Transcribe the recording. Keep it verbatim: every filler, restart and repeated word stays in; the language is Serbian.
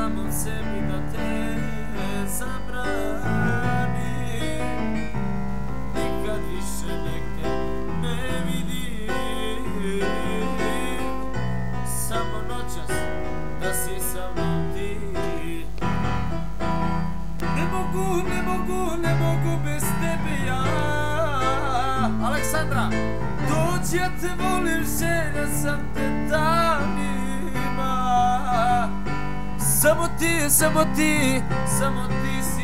samom sebi da te zabranim. Nikad više nek te ne vidim, samo noćas da si sa mnom ti. Ne mogu, ne mogu, ne mogu bez tebe ja. Aleksandra, dođi, ja te volim, želja sam te danima. Samo ti, samo ti, samo ti si